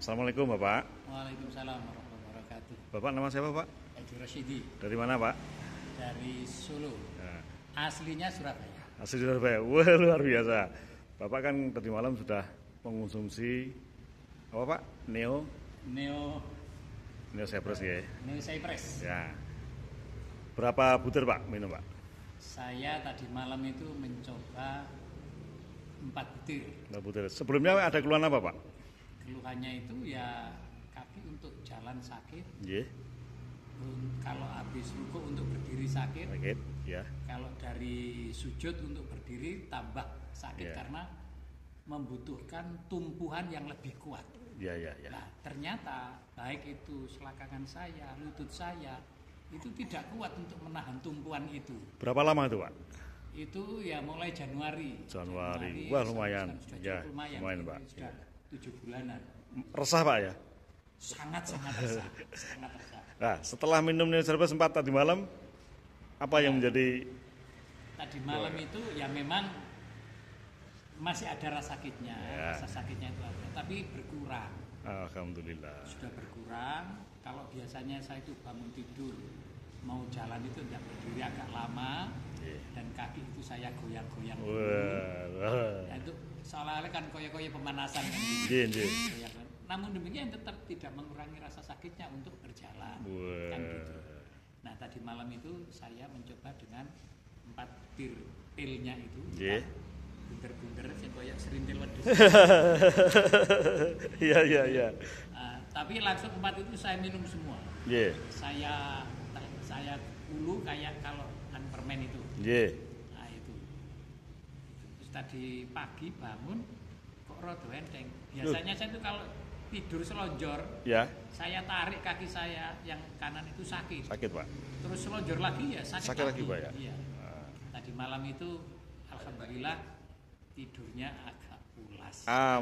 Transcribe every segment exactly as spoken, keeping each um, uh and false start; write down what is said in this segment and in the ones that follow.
Assalamualaikum Bapak. Waalaikumsalam warahmatullahi wabarakatuh. Bapak nama siapa Pak? Edi Rosyidi Dari mana Pak? dari Solo. Nah, Aslinya Surabaya. asli Surabaya. Wah luar biasa. Bapak kan tadi malam sudah mengonsumsi apa Pak? Neo Neo Neo Cypress ya. Neo Cypress. Ya. Berapa butir Pak minum Pak? Saya tadi malam itu mencoba empat butir. Empat butir. Sebelumnya ada keluhan apa Pak? Keluhannya itu ya kaki untuk jalan sakit. Iya. Un- Kalau habis ruku untuk berdiri sakit. Sakit. Ya. Kalau dari sujud untuk berdiri tambah sakit Ya. karena membutuhkan tumpuhan yang lebih kuat. Ya ya ya. Nah, ternyata baik itu selakangan saya, lutut saya itu tidak kuat untuk menahan tumpuan itu. Berapa lama itu Pak? Itu ya mulai Januari. Januari. Wah, lumayan. Sudah, sudah Ya, cukup lumayan. lumayan, Itu Pak. Sudah tujuh bulanan. Resah Pak ya? Sangat sangat resah, sangat resah. Nah, setelah minum Neo Cypress sempat tadi malam apa yang menjadi Tadi malam itu ya memang masih ada rasa sakitnya, Ya. rasa sakitnya itu ada, tapi berkurang. alhamdulillah. Sudah berkurang. Kalau biasanya saya itu bangun tidur mau jalan itu tidak berdiri agak lama Iya. dan kaki itu saya goyang-goyang dulu. Wah, wah. Nah, itu seolah-olah kan koyo-koyo pemanasan kan gitu. Iya, iya. Goyang-goyang. Namun demikian tetap tidak mengurangi rasa sakitnya untuk berjalan. Wah. Kan gitu. Nah tadi malam itu saya mencoba dengan empat bir pilnya itu. Iya. Bunder-bunder sing koyo serintil wedhus. Iya, iya, iya. Nah, tapi langsung empat itu saya minum semua. Iya. Saya saya ulu kayak kalau kan permen itu. Iya. Nah itu. Terus tadi pagi bangun kok rada enteng. Biasanya saya itu kalau tidur selonjor, Ya, saya tarik kaki saya yang kanan itu sakit. sakit Pak. Terus selonjor lagi ya sakit, Sakit lagi, Pak, ya? Iya. Tadi malam itu alhamdulillah tidurnya agak pulas.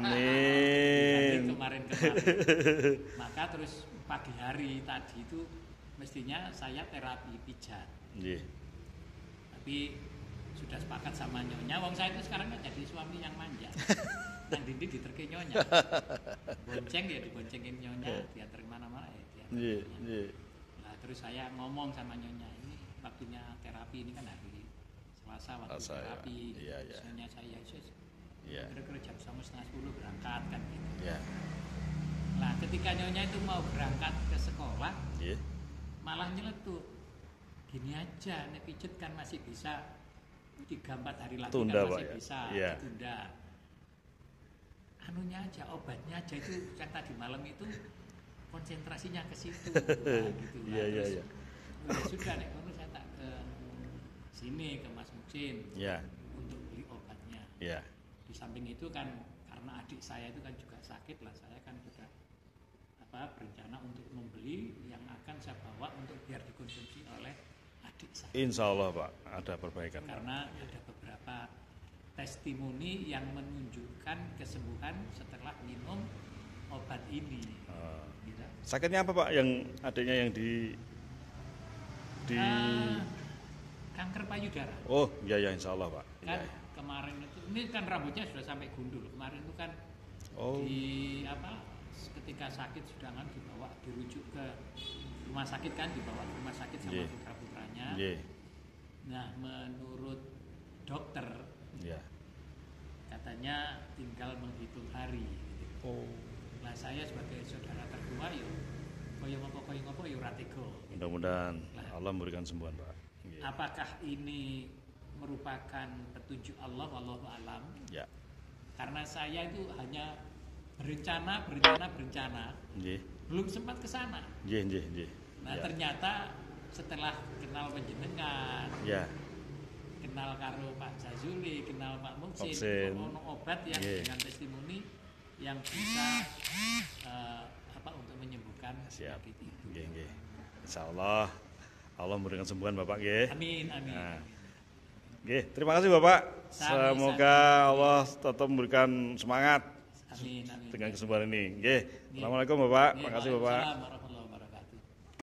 Amin. Dibanding kemarin-kemarin. Maka terus pagi hari tadi itu mestinya saya terapi pijat. Iya. Tapi sudah sepakat sama nyonya. Wong saya itu sekarang kan jadi suami yang manja. Nang dindi diterke nyonya. Bonceng ya diboncengin nyonya, dia terima mana-mana ya dia. Iya, iya. Nah, terus saya ngomong sama nyonya, ini waktunya terapi, ini kan hari Selasa waktu Selasa, ya. terapi. Iya, iya. Terus nyonya saya, "Sus, Iya. kira-kira jam setengah sepuluh berangkat kan gitu." Iya. Nah, ketika nyonya itu mau berangkat ke sekolah, Iya. malah nyeletuk. Gini aja, nek pijet kan masih bisa tiga empat hari lagi Tunda, kan masih Pak, ya? bisa Iya. ditunda. Anunya aja, obatnya aja itu yang tadi malam itu konsentrasinya ke situ. Nah, gitu. Nah, Iya, iya, terus, iya. "Ya sudah nek ngono saya tak ke sini ke Mas Mucin Iya. untuk beli obatnya." Iya. Di samping itu kan karena adik saya itu kan juga sakit lah, saya kan juga apa berencana untuk membeli yang akan saya bawa untuk biar dikonsumsi oleh adik saya. Insya Allah Pak ada perbaikan. Pak. Karena ada beberapa testimoni yang menunjukkan kesembuhan setelah minum obat ini. Ah. Gitu. Sakitnya apa Pak yang adanya yang di di Ah, kanker payudara. Oh iya ya Insya Allah Pak. Kan Iya. kemarin itu ini kan rambutnya sudah sampai gundul. Kemarin itu kan Oh. di apa ketika sakit sudah kan dibawa dirujuk ke rumah sakit kan dibawa ke rumah sakit sama Iya. putra-putranya. Iya. Nah, menurut dokter Iya. katanya tinggal menghitung hari. Gitu. Oh. Nah, saya sebagai saudara tertua yo koyo ngopo koyo ngopo yo ora tega. Mudah-mudahan Lah. Allah memberikan sembuhan Pak. Iya. Apakah ini merupakan petunjuk Allah wallahu alam? Ya. Karena saya itu hanya berencana, berencana, berencana, Iya. belum sempat ke sana. Iya, iya, iya. Nah, Ya. ternyata setelah kenal panjenengan, Ya. kenal karo Pak Jazuli, kenal Pak Muksin, Muksin. ono obat yang Yeah. dengan testimoni yang bisa eh, apa untuk menyembuhkan Siap. penyakit itu. Nggih, nggih. Insyaallah Allah memberikan sembuhan Bapak nggih. Amin, amin. Nah. Nggih, terima kasih Bapak. Sami, Semoga sami. Allah tetap memberikan semangat Amin, amin. dengan kesembuhan ini. Nggih. Nggih. Assalamualaikum Bapak. Nggih, Terima kasih Bapak. Waalaikumsalam warahmatullahi